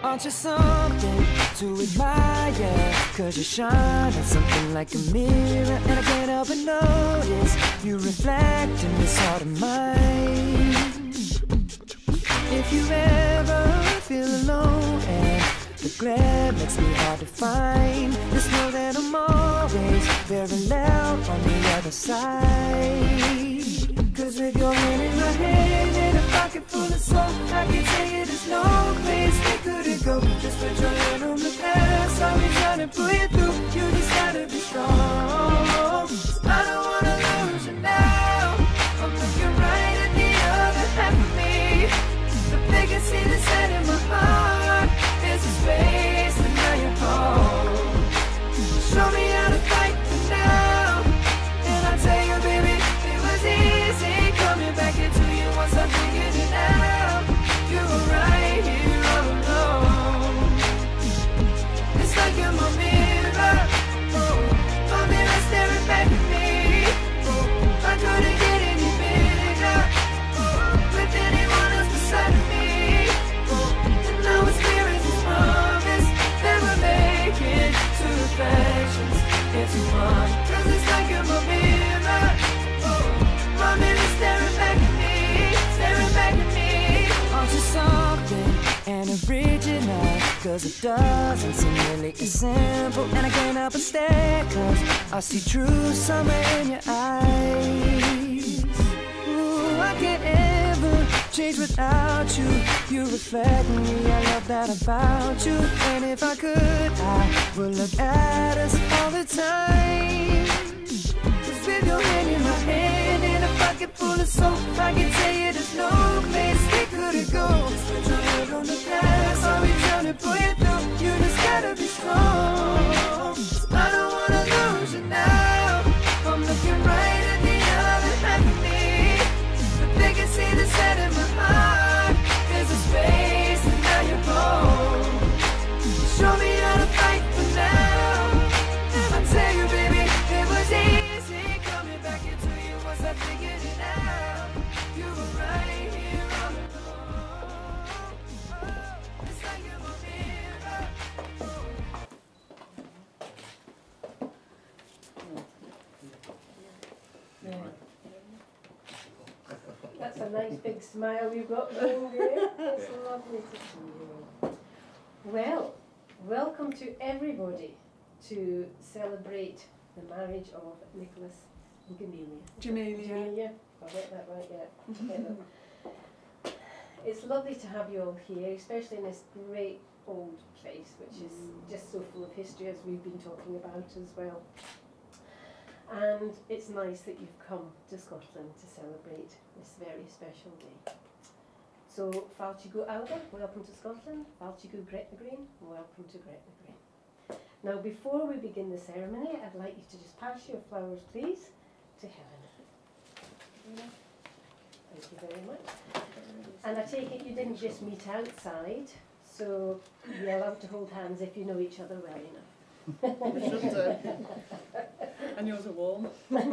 Aren't you something to admire? Cause you shine on something like a mirror, and I can't help but notice you reflect in this heart of mine. If you ever feel alone and the glare makes me hard to find, just know that I'm always very loud on the other side. Cause with your hand in my hand and a pocket full of soul, I can tell you there's no place we couldn't go. Just put your hand on the past, I'll be trying to pull you through. You just gotta be strong. I don't wanna lose you now. I'm looking right at the other half of me. The biggest see the set in my heart. There's a space and now you're home. Show me how to fight for now. And I'll tell you, baby, it was easy coming back into you once I figured it out. You were right here all alone. It's like you're my mirror. My mirror staring back at me. I couldn't get any bigger with anyone else beside of me. And now it's clear as this promise that we're making two reflections into one. Cause it's like you're my mirror. My mirror staring back at me, staring back at me. Aren't you something and original? Cause it doesn't seem really as simple, and I can't help but stare, cause I see truth somewhere in your eyes. Ooh, I can't ever change without you. You reflect me, I love that about you. And if I could, I would look at us all the time. Just with your hand in my hand and a pocket full of soap, I can tell you there's no place we couldn't go. Just put your head on the past, I'll be trying to pull you through. You just gotta be strong. I don't wanna lose you now. I'm looking right at the other half of me. But they can see the set in my heart. There's a space and now you're home. Show me how to fight for now. And I tell you, baby, it was easy coming back into you once I figured it out. You were right here all alone. Oh, it's like you're my mirror. That's a nice big smile you've got going there. It's lovely to see you. Well, welcome to everybody to celebrate the marriage of Nicholas and Jamelia. Jamelia. I'll get that right yet. It's lovely to have you all here, especially in this great old place, which is just so full of history, as we've been talking about as well. And it's nice that you've come to Scotland to celebrate this very special day. So, Falchigo Alba, welcome to Scotland. Falchigo Gretna Green, welcome to Gretna Green. Now, before we begin the ceremony, I'd like you to just pass your flowers, please, to Helen. Thank you very much. And I take it you didn't just meet outside, so you're allowed to hold hands if you know each other well enough. We should do. And yours are warm.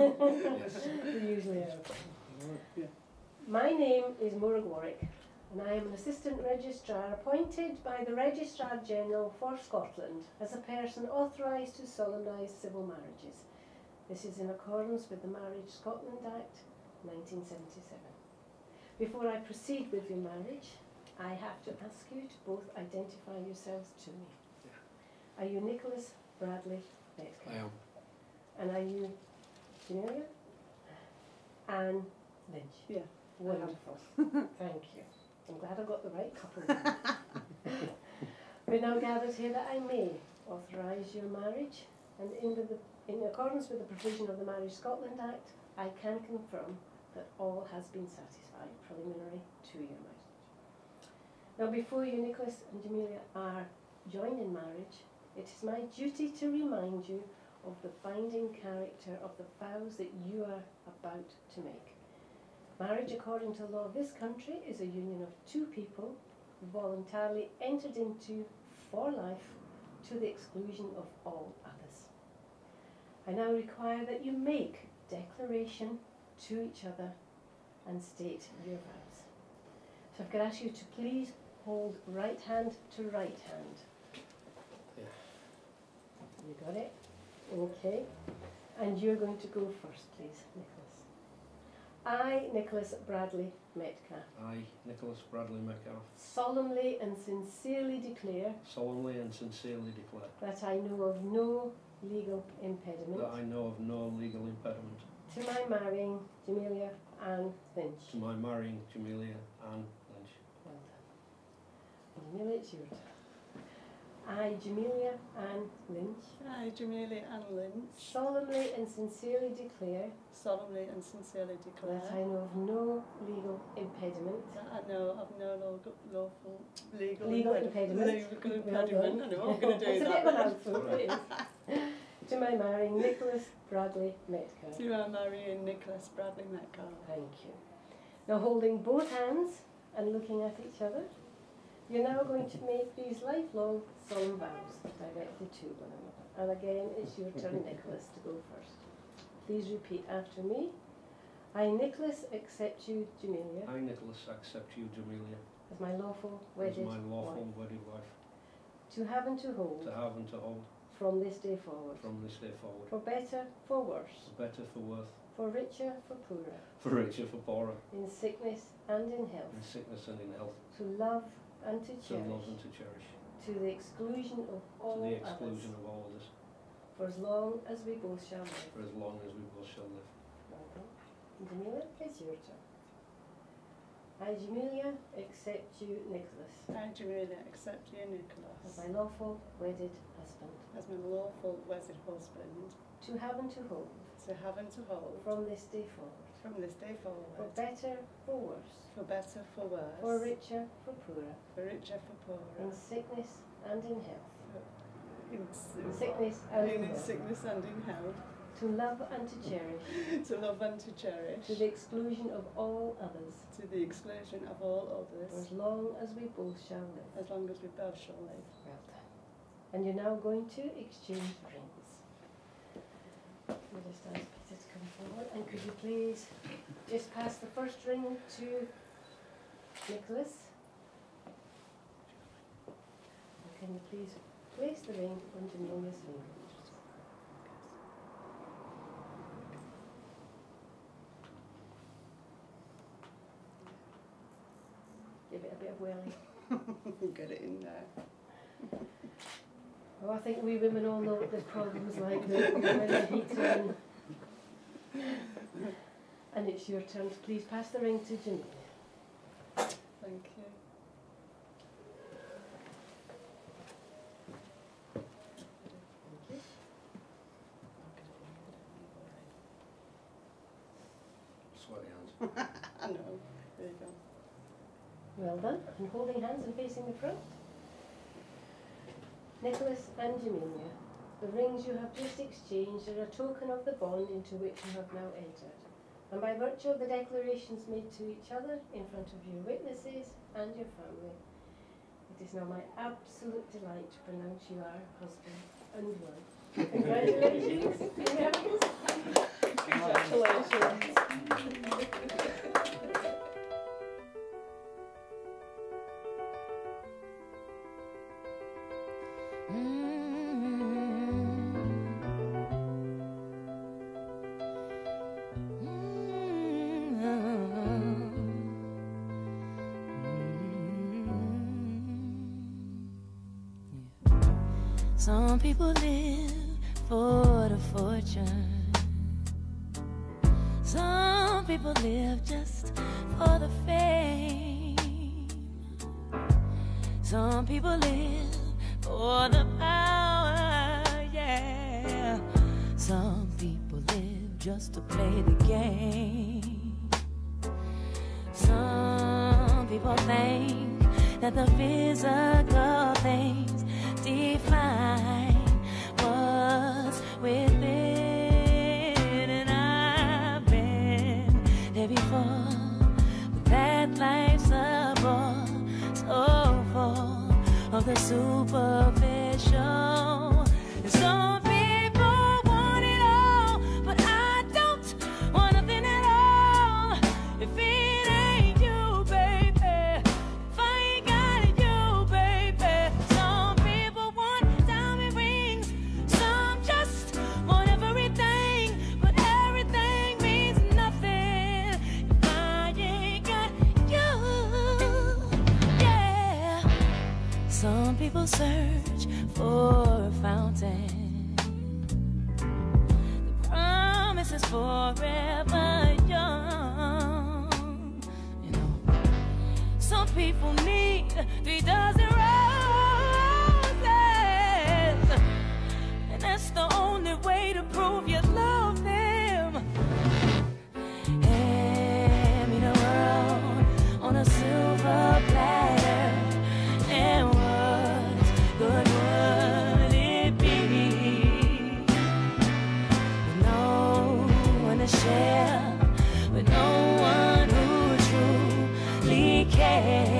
They usually are. Yeah. My name is Morag Warwick, and I am an Assistant Registrar appointed by the Registrar General for Scotland as a person authorised to solemnise civil marriages. This is in accordance with the Marriage Scotland Act 1977. Before I proceed with your marriage, I have to ask you to both identify yourselves to me. Are you Nicholas Bradley Metcalfe? I am. And are you Jamelia? Anne Lynch? Yeah. Wonderful. Thank you. I'm glad I got the right couple. We're now gathered here that I may authorise your marriage, and in accordance with the provision of the Marriage Scotland Act, I can confirm that all has been satisfied preliminary to your marriage. Now, before you, Nicholas and Jamelia, are joined in marriage, it is my duty to remind you of the binding character of the vows that you are about to make. Marriage, according to the law of this country, is a union of two people voluntarily entered into for life to the exclusion of all others. I now require that you make declaration to each other and state your vows. So if I could ask you to please hold right hand to right hand. Yeah. You got it? Okay. And you're going to go first, please, Nicholas. I, Nicholas Bradley Metcalf, I, Nicholas Bradley Metcalf, solemnly and sincerely declare solemnly and sincerely declare that I know of no legal impediment that I know of no legal impediment to my marrying Jamelia Ann Lynch. to my marrying Jamelia Ann Lynch. Well done. Jamelia, it's your turn. I, Jamelia Ann Lynch, I, Jamelia Ann Lynch, solemnly and sincerely declare solemnly and sincerely declare that I know of no legal impediment that I know of no lawful legal impediment. Legal Well impediment. done. I know I'm going to do It's a that. bit of an outfit, it is. To my marrying Nicholas Bradley Metcalf. To our marrying Nicholas Bradley Metcalf. Thank you. Now holding both hands and looking at each other, you're now going to make these lifelong solemn vows directly to one another. And again, it's your turn, Nicholas, to go first. Please repeat after me. I, Nicholas, accept you, Jamelia, I, Nicholas, accept you, Jamelia, as my lawful as wedded my lawful wife, wedded wife, to have and to hold to have and to hold from this day forward, from this day forward, for better, for worse, for better, for worse, for richer, for poorer, for richer, for poorer, in sickness and in in health, sickness and in health, to love and to to love cherish, and to cherish, to the exclusion of to all the others, exclusion of all others, for as long as we both shall live. for as long as we both shall live. Well done. Jamelia, it's your turn. I, Jamelia, accept you, Nicholas, I, Jamelia, accept you, as Nicholas, my lawful wedded husband, as my lawful wedded husband, to have and to hold to have and to hold from this day forward, from this day for forward, better, for worse, for better, for worse, for richer, for poorer, for richer, for in poorer, sickness and in health, in sickness and in in health, sickness and in health, to love and to cherish, to love and to cherish, to the exclusion of all others, to the exclusion of all for others, as long as we both shall live. as long as we both shall live. Well done. And you're now going to exchange rings. We'll just ask Peter to come forward, and could you please just pass the first ring to Nicholas? And can you please place the ring on Jamelia's finger? Give it a bit of welling. Get it in there. Oh, I think we women all know what the problems like the heater and it's your turn to please pass the ring to Jamelia. Thank you. Sweaty hands. I know. There you go. Well done. And holding hands and facing the front. Nicholas and Jamelia, the rings you have just exchanged are a token of the bond into which you have now entered. And by virtue of the declarations made to each other in front of your witnesses and your family, it is now my absolute delight to pronounce you our husband and wife. Congratulations. Congratulations. Some people live for the fortune. Some people live just for the fame. Some people live for the power, yeah. Some people live just to play the game. Some people think that the physical things define what's within, and I've been there before, but that life's a bore so full of the superficial. And some people want it all, but I don't want nothing at all. If it ain't you, baby, if I ain't got it, Some people search for a fountain. The promise is forever young. You know, some people need 3 dozen roses, and that's the only way to prove you love them. Hand me the world on a silver platter, and what good would it be? With no one to share, with no one who truly cares.